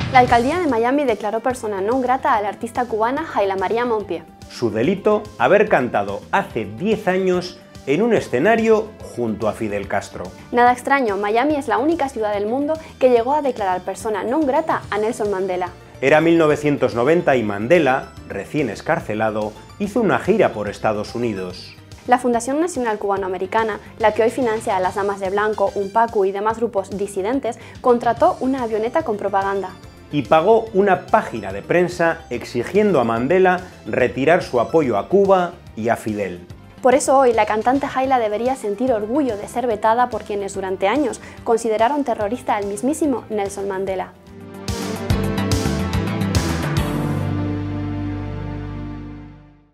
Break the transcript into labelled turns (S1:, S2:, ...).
S1: La alcaldía de Miami declaró persona non grata a la artista cubana Hayla María Monpié.
S2: Su delito, haber cantado hace 10 años en un escenario junto a Fidel Castro.
S1: Nada extraño, Miami es la única ciudad del mundo que llegó a declarar persona non grata a Nelson Mandela.
S2: Era 1990 y Mandela, recién excarcelado, hizo una gira por Estados Unidos.
S1: La Fundación Nacional Cubanoamericana, la que hoy financia a las Damas de Blanco, UNPACU y demás grupos disidentes, contrató una avioneta con propaganda.
S2: Y pagó una página de prensa exigiendo a Mandela retirar su apoyo a Cuba y a Fidel.
S1: Por eso hoy la cantante Hayla debería sentir orgullo de ser vetada por quienes durante años consideraron terrorista al mismísimo Nelson Mandela.